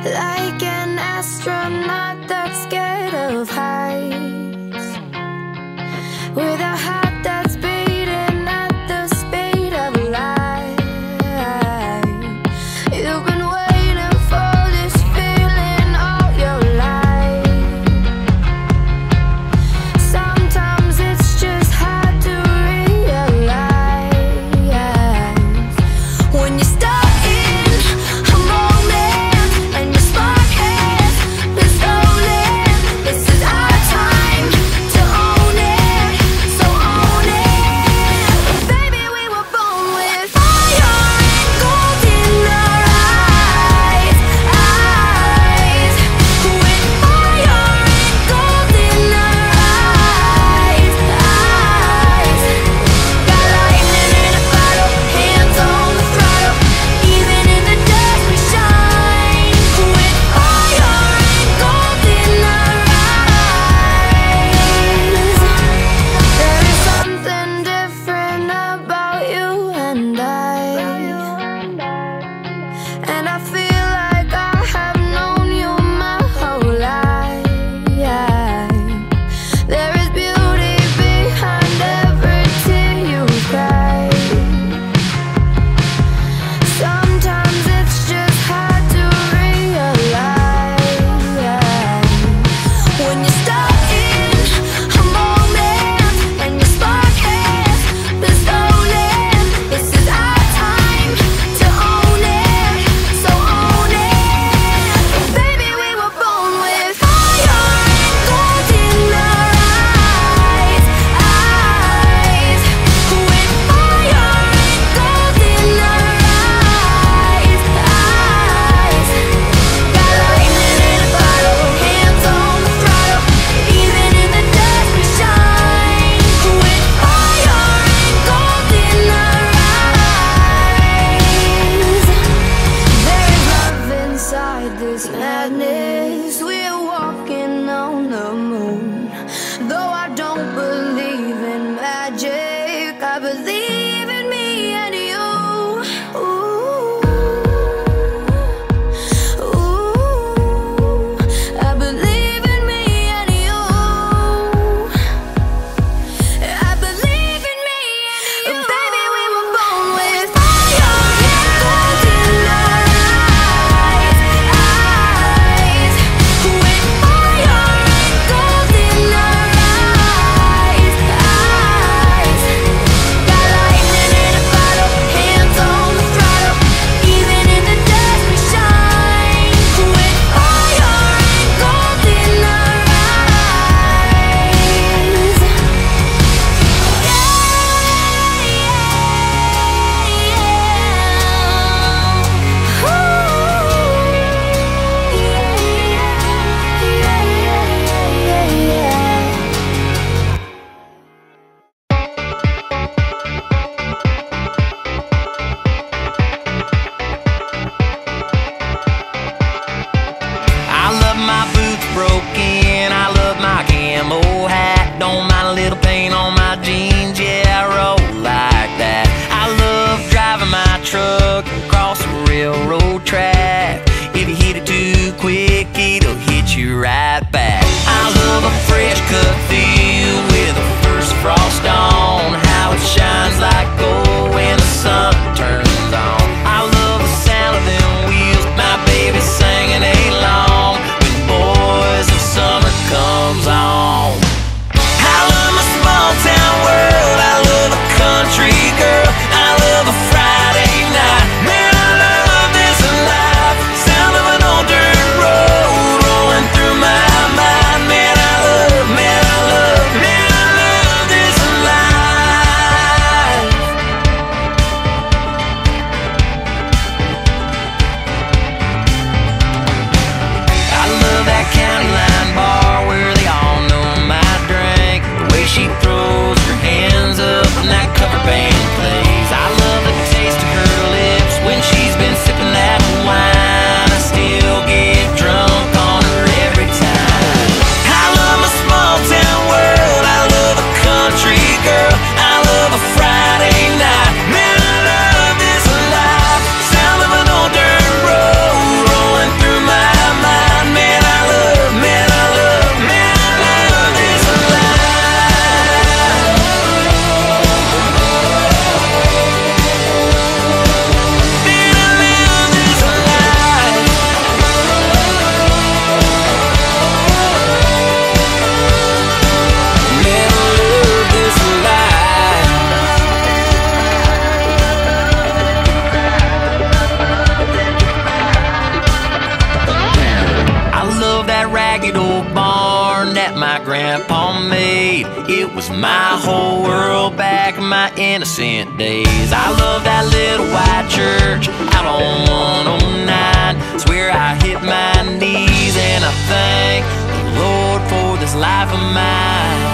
like an astronaut that's scared of heights, with a heart that's beating at the speed of light. You've been waiting for this feeling all your life. Sometimes it's just hard to realize when you start in a moment and your spark has been stolen. This is our was my whole world back in my innocent days. I love that little white church out on 109. It's where I hit my knees and I thank the Lord for this life of mine.